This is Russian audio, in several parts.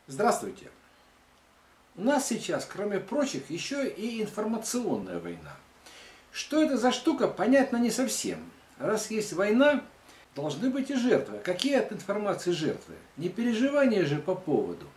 Здравствуйте! У нас сейчас, кроме прочих, еще и информационная война. Что это за штука, понятно не совсем. Раз есть война, должны быть и жертвы. Какие от информации жертвы? Не переживания же по поводу.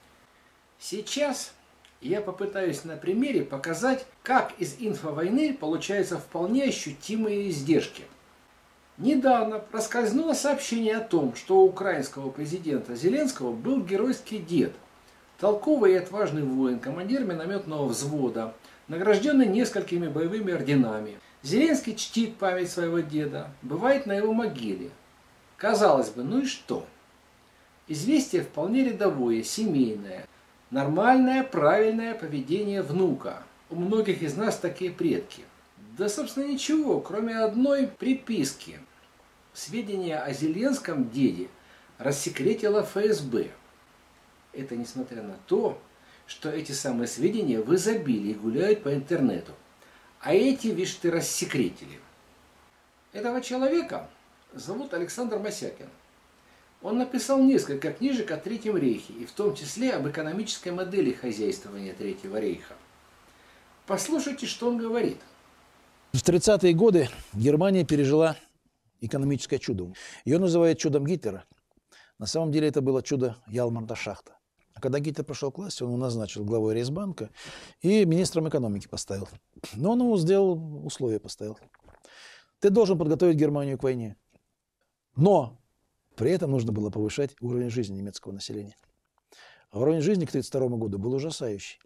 Сейчас я попытаюсь на примере показать, как из инфовойны получаются вполне ощутимые издержки. Недавно проскользнуло сообщение о том, что у украинского президента Зеленского был геройский дед. Толковый и отважный воин, командир минометного взвода, награжденный несколькими боевыми орденами. Зеленский чтит память своего деда, бывает на его могиле. Казалось бы, ну и что? Известие вполне рядовое, семейное. Нормальное, правильное поведение внука. У многих из нас такие предки. Да, собственно, ничего, кроме одной приписки. Сведения о Зеленском деде рассекретила ФСБ. Это несмотря на то, что эти самые сведения в изобилии гуляют по интернету. А эти, видишь ты, рассекретили. Этого человека зовут Александр Мосякин. Он написал несколько книжек о Третьем рейхе, и в том числе об экономической модели хозяйствования Третьего рейха. Послушайте, что он говорит. В 30-е годы Германия пережила экономическое чудо. Ее называют чудом Гитлера. На самом деле это было чудо Ялмарта Шахта. А когда Гитлер пришел к власти, он его назначил главой Рейхсбанка и министром экономики поставил. Но он ему сделал условия, поставил. Ты должен подготовить Германию к войне. Но при этом нужно было повышать уровень жизни немецкого населения. А уровень жизни к 1932 году был ужасающий.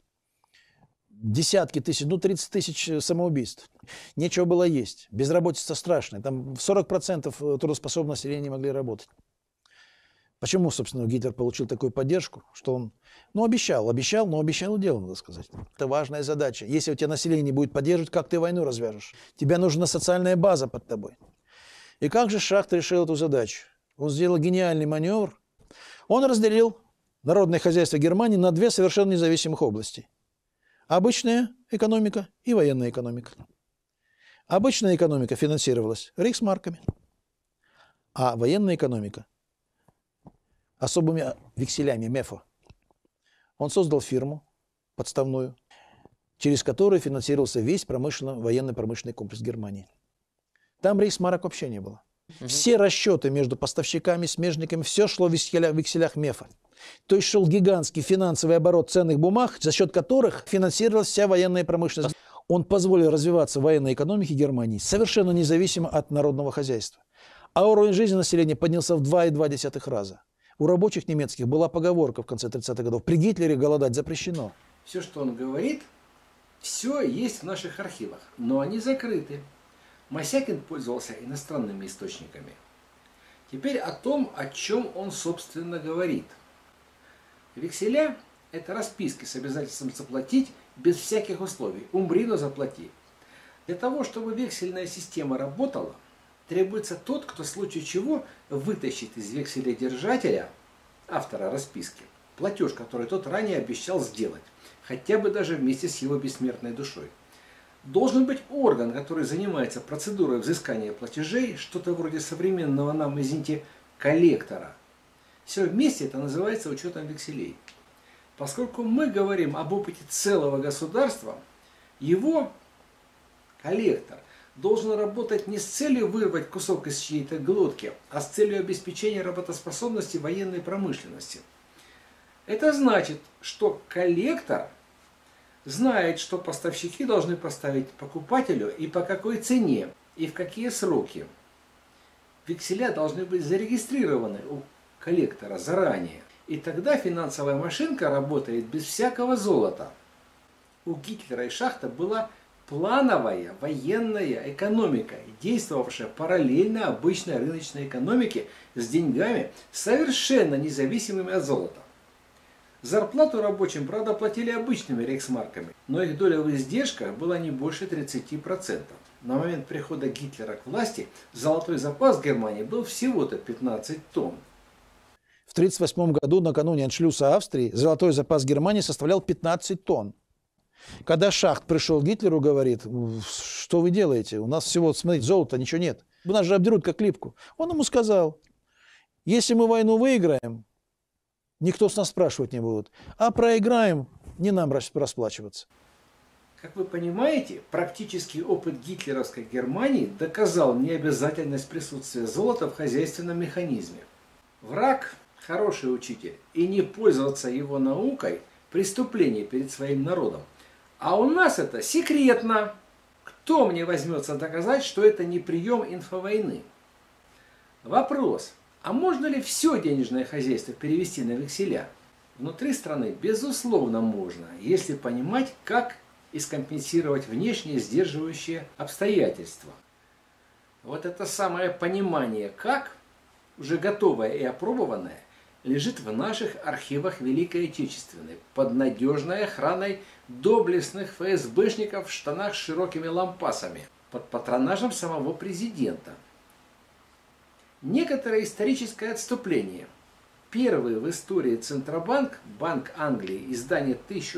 Десятки тысяч, 30 тысяч самоубийств. Нечего было есть. Безработица страшная. Там 40% трудоспособного населения не могли работать. Почему, собственно, Гитлер получил такую поддержку, что он, обещал, но обещал и делал, надо сказать. Это важная задача. Если у тебя население не будет поддерживать, как ты войну развяжешь? Тебе нужна социальная база под тобой. И как же Шахт решил эту задачу? Он сделал гениальный маневр. Он разделил народное хозяйство Германии на две совершенно независимых области. Обычная экономика и военная экономика. Обычная экономика финансировалась рейхсмарками, а военная экономика особыми векселями МЕФа. Он создал фирму подставную, через которую финансировался весь военно-промышленный комплекс Германии. Там рейхсмарок вообще не было. Все расчеты между поставщиками, смежниками, все шло в векселях МЕФа. То есть шел гигантский финансовый оборот ценных бумаг, за счет которых финансировалась вся военная промышленность. Он позволил развиваться военной экономике Германии совершенно независимо от народного хозяйства. А уровень жизни населения поднялся в 2,2 раза. У рабочих немецких была поговорка в конце 30-х годов: при Гитлере голодать запрещено. Все, что он говорит, все есть в наших архивах, но они закрыты. Мосякин пользовался иностранными источниками. Теперь о том, о чем он, собственно, говорит. Векселя – это расписки с обязательством заплатить без всяких условий. Умри, но заплати. Для того, чтобы вексельная система работала, требуется тот, кто в случае чего вытащит из векселедержателя, автора расписки, платеж, который тот ранее обещал сделать, хотя бы даже вместе с его бессмертной душой. Должен быть орган, который занимается процедурой взыскания платежей, что-то вроде современного нам, извините, коллектора. Все вместе это называется учетом векселей. Поскольку мы говорим об опыте целого государства, его коллектор должен работать не с целью вырвать кусок из чьей-то глотки, а с целью обеспечения работоспособности военной промышленности. Это значит, что коллектор знает, что поставщики должны поставить покупателю и по какой цене, и в какие сроки. Векселя должны быть зарегистрированы у коллектора заранее. И тогда финансовая машинка работает без всякого золота. У Гитлера и Шахта была плановая военная экономика, действовавшая параллельно обычной рыночной экономике с деньгами, совершенно независимыми от золота. Зарплату рабочим, правда, платили обычными рейхсмарками, но их доля в издержках была не больше 30%. На момент прихода Гитлера к власти золотой запас Германии был всего-то 15 тонн. В 1938 году, накануне аншлюса Австрии, золотой запас Германии составлял 15 тонн. Когда Шахт пришел к Гитлеру, говорит: что вы делаете? У нас всего, смотрите, золота, ничего нет. Нас же обдерут как липку. Он ему сказал: если мы войну выиграем, Никто с нас спрашивать не будет. А проиграем, не нам расплачиваться. Как вы понимаете, практический опыт гитлеровской Германии доказал необязательность присутствия золота в хозяйственном механизме. Враг – хороший учитель, и не пользоваться его наукой – преступление перед своим народом. А у нас это секретно. Кто мне возьмется доказать, что это не прием инфовойны? Вопрос. А можно ли все денежное хозяйство перевести на векселя? Внутри страны, безусловно, можно, если понимать, как и скомпенсировать внешние сдерживающие обстоятельства. Вот это самое понимание «как», уже готовое и опробованное, лежит в наших архивах Великой Отечественной под надежной охраной доблестных ФСБшников в штанах с широкими лампасами под патронажем самого президента. Некоторое историческое отступление. Первый в истории Центробанк, Банк Англии, издание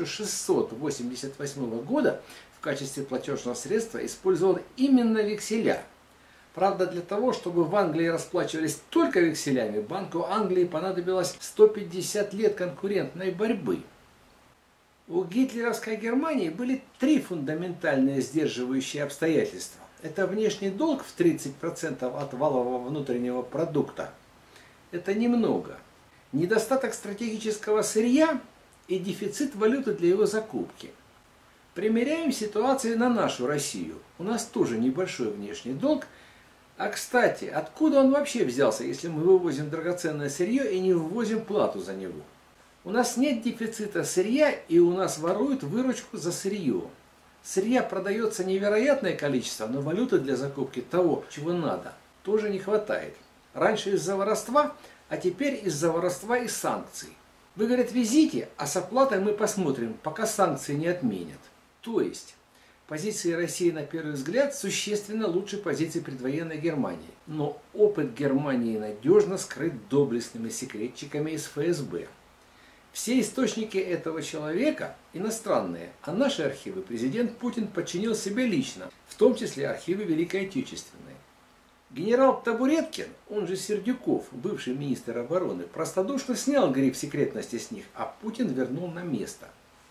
1688 года в качестве платежного средства использовал именно векселя. Правда, для того, чтобы в Англии расплачивались только векселями, Банку Англии понадобилось 150 лет конкурентной борьбы. У гитлеровской Германии были три фундаментальные сдерживающие обстоятельства. Это внешний долг в 30% от валового внутреннего продукта. Это немного. Недостаток стратегического сырья и дефицит валюты для его закупки. Примеряем ситуацию на нашу Россию. У нас тоже небольшой внешний долг. А кстати, откуда он вообще взялся, если мы вывозим драгоценное сырье и не ввозим плату за него? У нас нет дефицита сырья, и у нас воруют выручку за сырье. Сырья продается невероятное количество, но валюты для закупки того, чего надо, тоже не хватает. Раньше из-за воровства, а теперь из-за воровства и санкций. Вы, говорят, везите, а с оплатой мы посмотрим, пока санкции не отменят. То есть, позиции России на первый взгляд существенно лучше позиций предвоенной Германии. Но опыт Германии надежно скрыт доблестными секретчиками из ФСБ. Все источники этого человека иностранные, а наши архивы президент Путин подчинил себе лично, в том числе архивы Великой Отечественной. Генерал Табуреткин, он же Сердюков, бывший министр обороны, простодушно снял гриф секретности с них, а Путин вернул на место.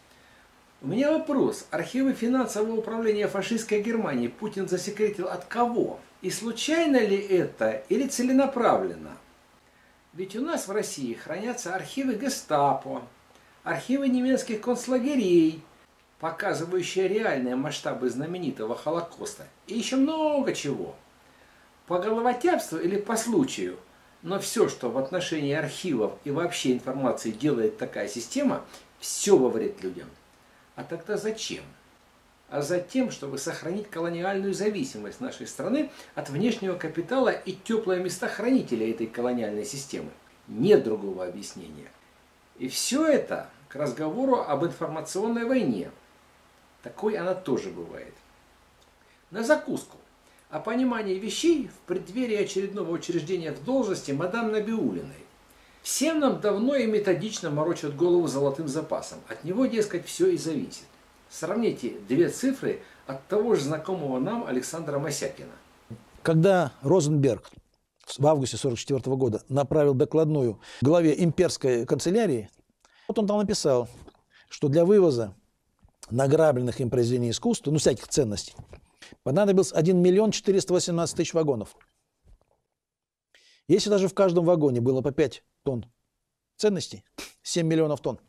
У меня вопрос. Архивы финансового управления фашистской Германии Путин засекретил от кого? И случайно ли это или целенаправленно? Ведь у нас в России хранятся архивы Гестапо, архивы немецких концлагерей, показывающие реальные масштабы знаменитого Холокоста, и еще много чего. По головотяпству или по случаю, но все, что в отношении архивов и вообще информации делает такая система, все во вред людям. А тогда зачем? А затем, чтобы сохранить колониальную зависимость нашей страны от внешнего капитала и теплые места хранителя этой колониальной системы. Нет другого объяснения. И все это к разговору об информационной войне. Такой она тоже бывает. На закуску. О понимании вещей в преддверии очередного учреждения в должности мадам Набиуллиной. Всем нам давно и методично морочат голову золотым запасом. От него, дескать, все и зависит. Сравните две цифры от того же знакомого нам Александра Мосякина. Когда Розенберг в августе 1944 года направил докладную главе имперской канцелярии, вот он там написал, что для вывоза награбленных им произведений искусства, всяких ценностей, понадобилось 1 миллион 418 тысяч вагонов. Если даже в каждом вагоне было по 5 тонн ценностей, 7 миллионов тонн.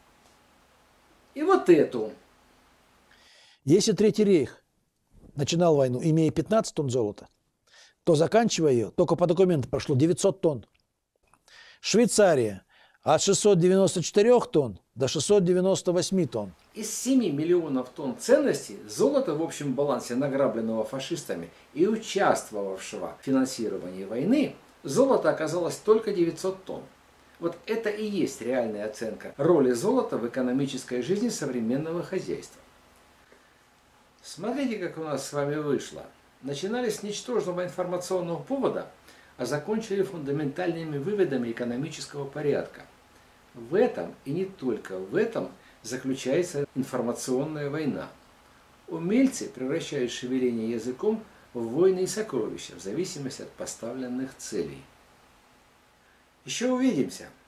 И вот эту. Если Третий рейх начинал войну, имея 15 тонн золота, то заканчивая ее, только по документам прошло 900 тонн. Швейцария от 694 тонн до 698 тонн. Из 7 миллионов тонн ценностей золота в общем балансе, награбленного фашистами и участвовавшего в финансировании войны, золото оказалось только 900 тонн. Вот это и есть реальная оценка роли золота в экономической жизни современного хозяйства. Смотрите, как у нас с вами вышло. Начинали с ничтожного информационного повода, а закончили фундаментальными выводами экономического порядка. В этом, и не только в этом, заключается информационная война. Умельцы превращают шевеление языком в войны и сокровища, в зависимости от поставленных целей. Еще увидимся!